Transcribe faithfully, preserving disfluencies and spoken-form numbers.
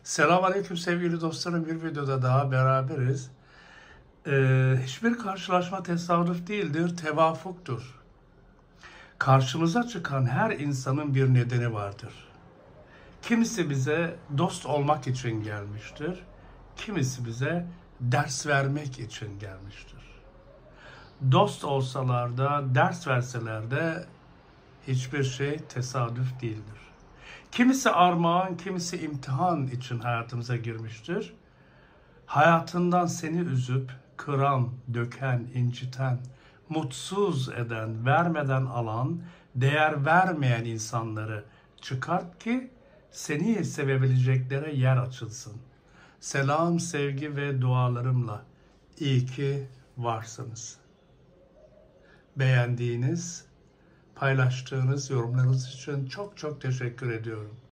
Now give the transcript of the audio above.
Selamünaleyküm sevgili dostlarım. Bir videoda daha beraberiz. Ee, hiçbir karşılaşma tesadüf değildir, tevafuktur. Karşımıza çıkan her insanın bir nedeni vardır. Kimisi bize dost olmak için gelmiştir. Kimisi bize ders vermek için gelmiştir. Dost olsalar da, ders verseler de hiçbir şey tesadüf değildir. Kimisi armağan, kimisi imtihan için hayatımıza girmiştir. Hayatından seni üzüp, kıran, döken, inciten, mutsuz eden, vermeden alan, değer vermeyen insanları çıkart ki seni sevebileceklere yer açılsın. Selam, sevgi ve dualarımla iyi ki varsınız. Beğendiğiniz, paylaştığınız yorumlarınız için çok çok teşekkür ediyorum.